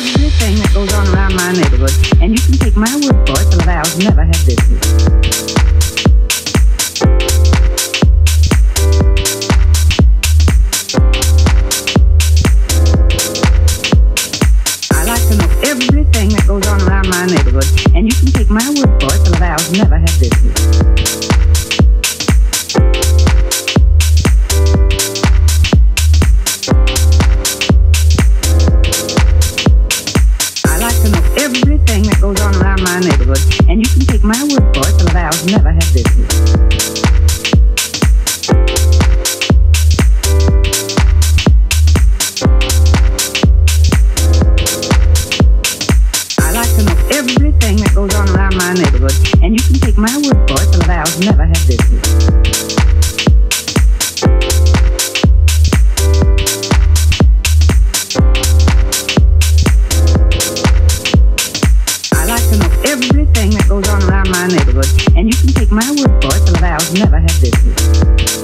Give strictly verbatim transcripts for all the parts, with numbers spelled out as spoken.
everything that goes on around my neighborhood, and you can take my word for it, the owls never have business. Everything that goes on around my neighborhood, and you can take my word for it, the owls never have business. I like to know everything that goes on around my neighborhood, and you can take my word for it, the owls never have business. Everything that goes on around my neighborhood, and you can take my word for it, the owls never have business. I like to know everything that goes on around my neighborhood, and you can take my word for it, the owls never have business.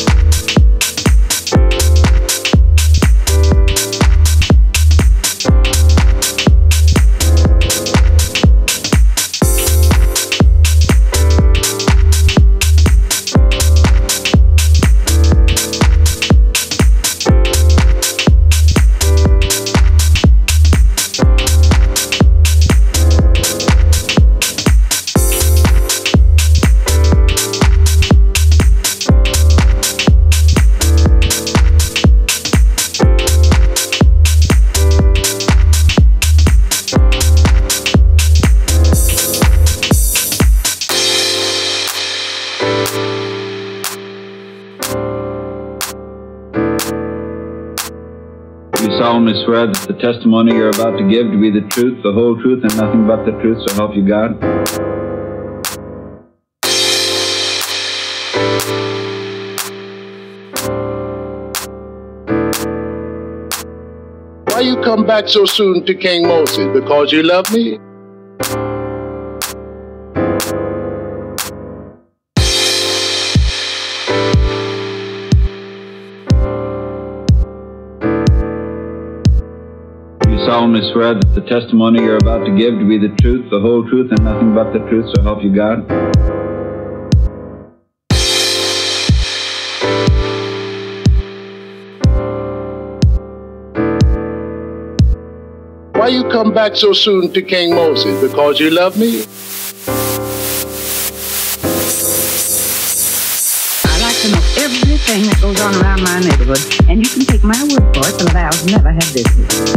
Solemnly swear that the testimony you're about to give to be the truth, the whole truth, and nothing but the truth, so help you God? Why you come back so soon to King Moses? Because you love me? Solemnly swear that the testimony you're about to give to be the truth, the whole truth, and nothing but the truth, so help you God? Why you come back so soon to King Moses? Because you love me? I like to know everything that goes on around my neighborhood, and you can take my word for it, the owls never have business.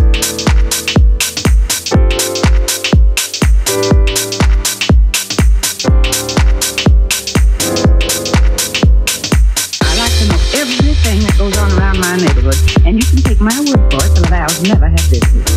Everything that goes on around my neighborhood, and you can take my word for it, the owls never have business.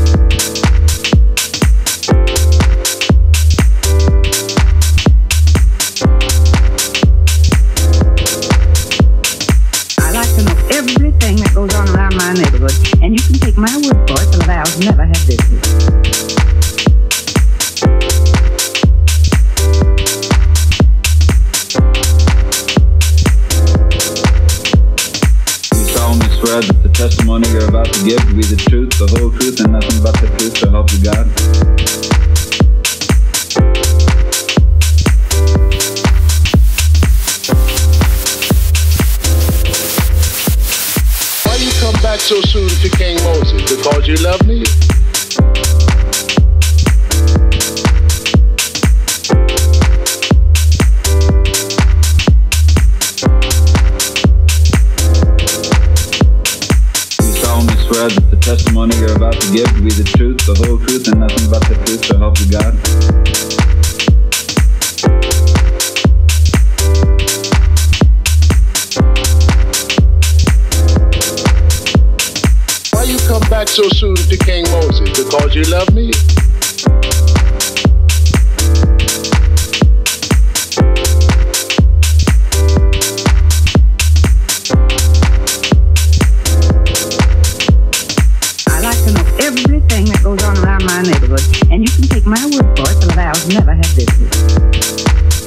I like to know everything that goes on around my neighborhood, and you can take my word for it, the owls never have business. Swear that the testimony you're about to give to be the truth, the whole truth, and nothing but the truth, so help you God? Why you come back so soon to King Moses? Because you love me? Swear that the testimony you're about to give to be the truth, the whole truth, and nothing but the truth, so help you God? Why you come back so soon to King Moses? Because you love me? Everything that goes on around my neighborhood, and you can take my word for it, the owls never have business.